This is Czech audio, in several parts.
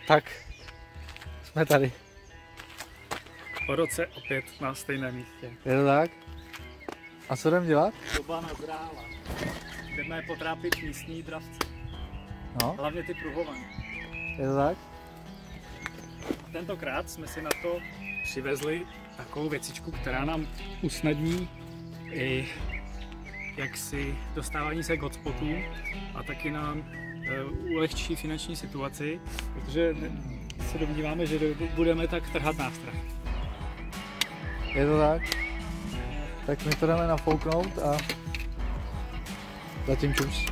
Tak, jsme tady. Po roce opět na stejném místě. Je to tak? A co jdem dělat? Doba nazrála. Jdeme potrápit místní dravce. No, Hlavně ty pruhované. je to tak? Tentokrát jsme si na to přivezli takovou věcičku, která nám usnadní i jaksi dostávání se k hotspotům a taky nám ulehčí finanční situaci, protože se domníváme, že budeme tak trhat nástrah. Je to tak? Tak my to jdeme nafouknout a zatím čus.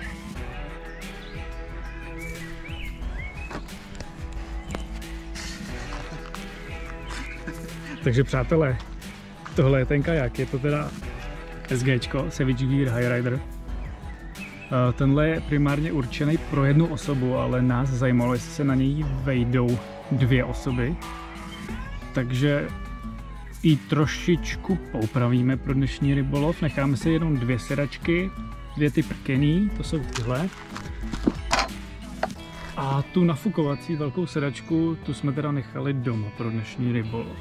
Takže přátelé, tohle je ten kajak, je to teda SGčko, Savage Gear High Rider. Tenhle je primárně určený pro jednu osobu, ale nás zajímalo, jestli se na něj vejdou 2 osoby. Takže i trošičku poupravíme pro dnešní rybolov. Necháme si jenom 2 sedačky, 2 ty prkený, to jsou tyhle. A tu nafukovací velkou sedačku, tu jsme teda nechali doma pro dnešní rybolov.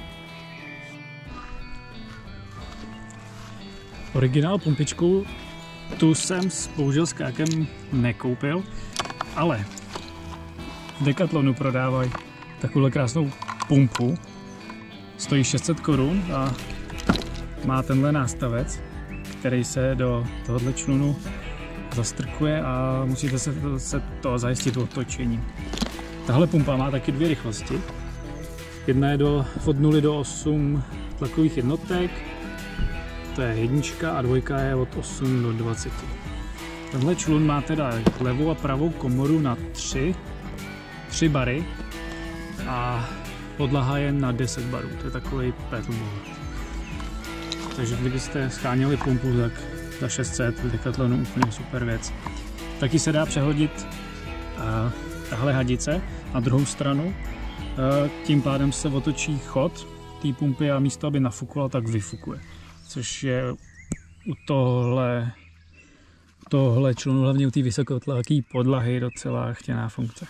Originál pumpičku, tu jsem bohužel s kajakem nekoupil, ale v Decathlonu prodávají takovou krásnou pumpu. Stojí 600 korun a má tenhle nástavec, který se do tohohle člunu zastrkuje a musíte se to zajistit otočením. Tahle pumpa má taky 2 rychlosti. Jedna je od 0 do 8 tlakových jednotek, to je 1 a 2 je od 8 do 20. Tenhle člun má teda levou a pravou komoru na 3 bary a podlaha je na 10 barů, to je takový paddleboard. Takže kdybyste scháněli pumpu, tak za 600 v Decathlonu úplně super věc. Taky se dá přehodit tahle hadice na druhou stranu, tím pádem se otočí chod té pumpy a místo, aby nafukovala, tak vyfukuje. Což je u tohle člunu, hlavně u té vysokotlakové podlahy, docela chtěná funkce.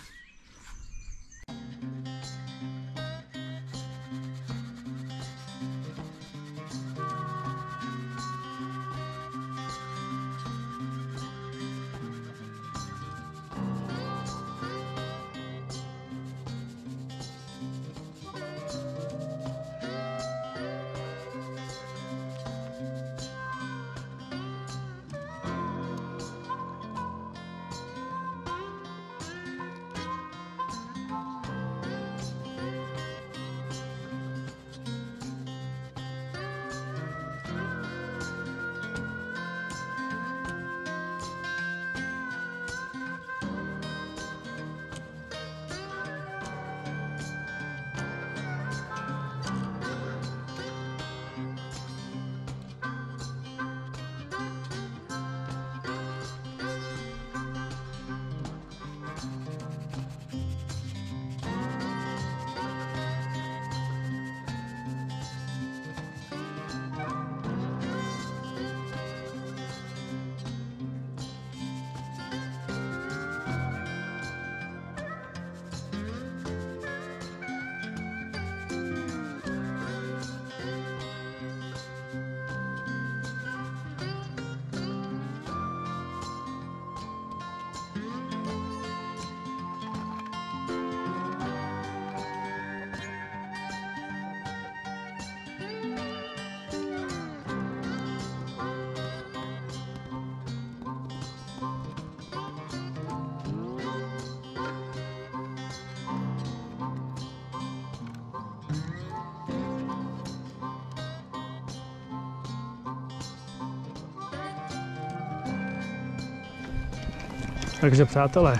Takže přátelé,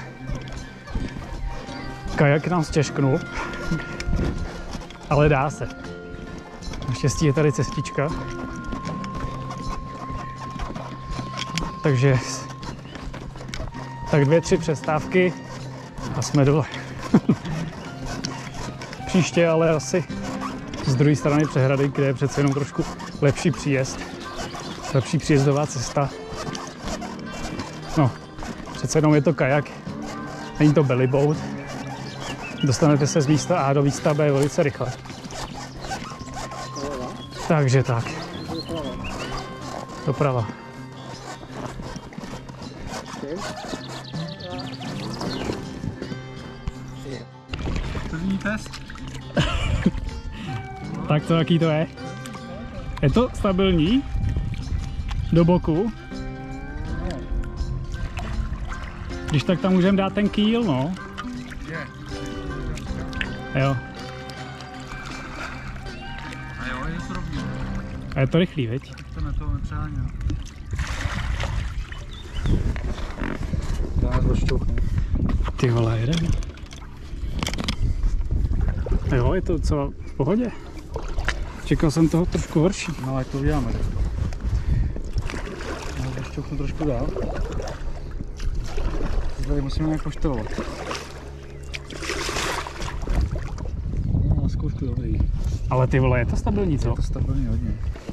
kajak nám stěžknul, ale dá se. Naštěstí je tady cestička. Takže tak 2-3 přestávky a jsme dole. Příště ale asi z druhé strany přehrady, kde je přece jenom trošku lepší příjezd. Lepší příjezdová cesta. No, přece jenom je to kajak, není to bellyboat. Dostanete se z místa A do místa B velice rychle. Takže tak. Doprava. První test. Tak to jaký to je? Je to stabilní? Do boku? Když tak tam můžeme dát ten kýl, no. Jo. A jo, je to rovný. A je to rychlý, viď? To nepřáhně. Já to šťouchnu. Ty vole, jedeme. Jo, je to co v pohodě. Čekal jsem toho trošku horší. No, jak to uděláme. No, šťouchnu trošku dál. Tady musíme nějak poštelovat. No, na zkoušku dobrý. Ale ty vole, je to stabilní, co? Je to stabilní hodně.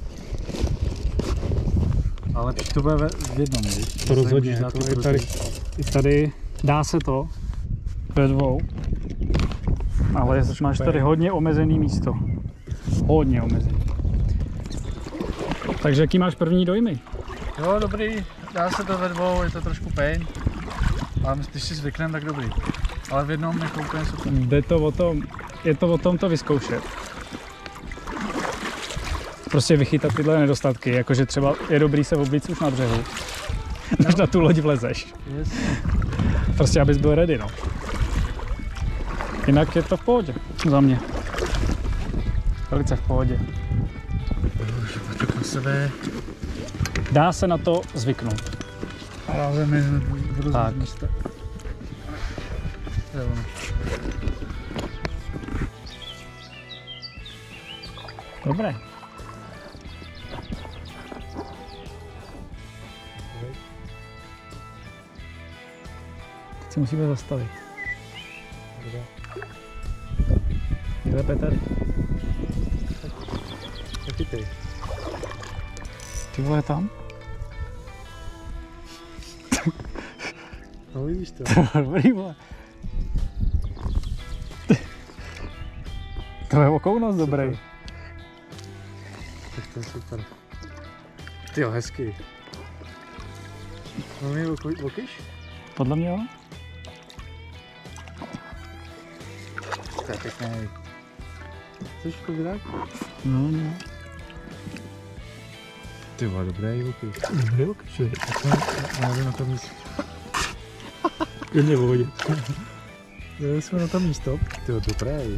Ale lepší to bude v jednom, víš? To rozhodně, to je tady dá se to ve dvou, ale máš tady hodně omezený místo. Hodně omezený. Takže jaký máš první dojmy? Jo, dobrý, dá se to ve dvou, je to trošku pain. Ale když si zvykneme, tak dobrý. Ale v jednom jako úplně super. Je to o tom to vyzkoušet. Prostě vychytat tyhle nedostatky, jakože třeba je dobrý se oblíct už na břehu, než na tu loď vlezeš. Yes. Prostě abys byl ready, no. Jinak je to v pohodě, za mě. Velice v pohodě. Na sebe. Dá se na to zvyknout. Ale my budu tak. Místa. Jo. Dobré. Teď si musíme zastavit. Kde Petr? Taky ty. Ty vole tam? No vidíš to. Dobrý vole. To je okounos dobrý. Tak to je super. Ty jo, hezký. No mi okyš? Podle mě jo. To je pěkný. Chceš povídat? No. Ty vole, dobrý okyš. Dobrý okyš. Já jdu na to místo. Klidně v vodě. Jeli jsme na to místo. Ty jo, dobrý.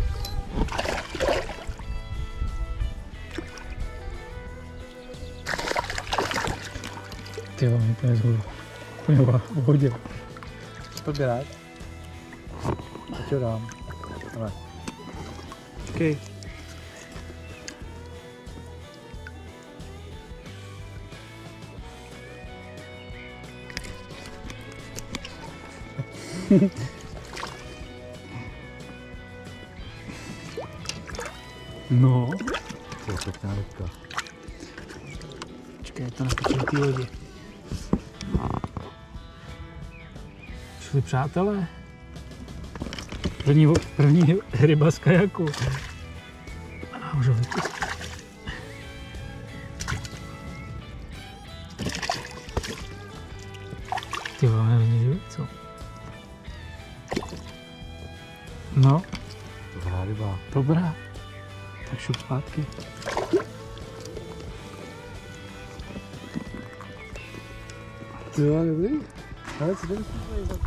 Ty jo, úplně zhodu. Úplně v vodě. Pobírat. Tak jo dám. Ale. Počkej. No. To je pěkná rybka. Počkej, to naskočí na té lodi. Šli přátelé. První ryba z kajaku. A už ho vypustit. Ty vole, není živý, co? No. Dobrá ryba. Dobrá. Tak šup zpátky. Ty jo, dobrý. Ale co tady jsme za to?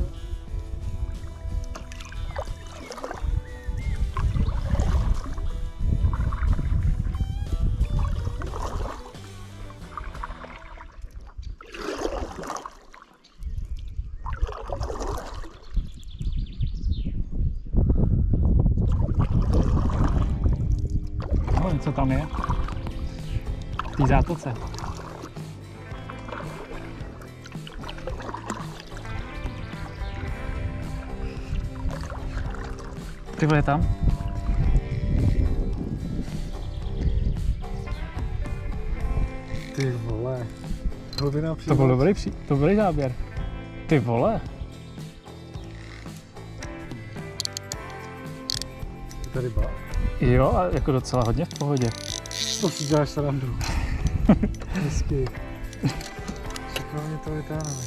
No, co tam je? V té zátoce. Ty vole tam? Ty vole. Hlubina To byl dobrý záběr. Ty vole. to ryba? Jo, a jako docela hodně v pohodě. To si děláš srandu. Hezky. Šikovně to vytáhneme.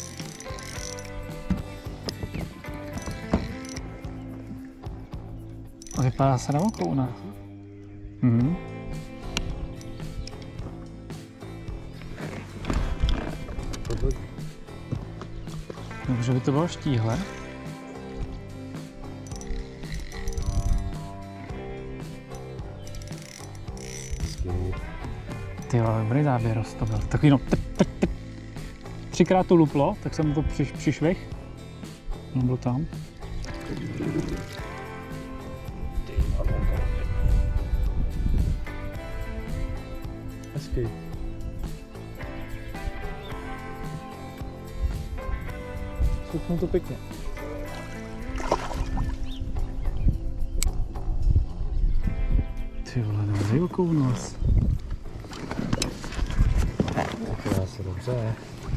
Vypadá se na okouna. Mhm. Dobře by to bylo štíhle. Ty jo, dobrý záběr to byl. Takový no, třikrát to luplo, tak jsem to přišvih. On byl tam. Hezký. Šupnu to pěkně. Ty vole, dobrý okounos. Tak se dobře.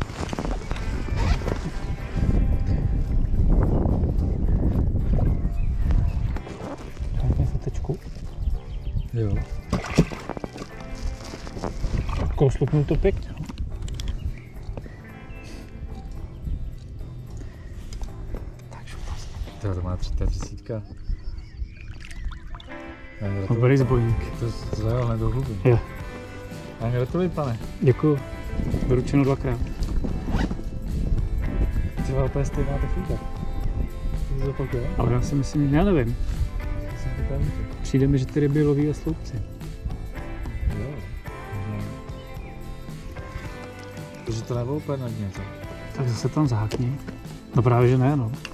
Dáme fotečku. Jo. Koslupnul to pěkně. To má 3000. Dobrý zbojník. To zajel hned do hluby. Jo. A gratuluji, pane. Děkuju. Doručeno 2krát. Ty má úplně stejná technika. To se zopakuje? Ale já si myslím, já nevím. Přijde mi, že ty ryby loví ve sloupci. Jo. Takže to nebylo úplně na dně, co? Tak zase tam zhákni. No právě, že ne, no.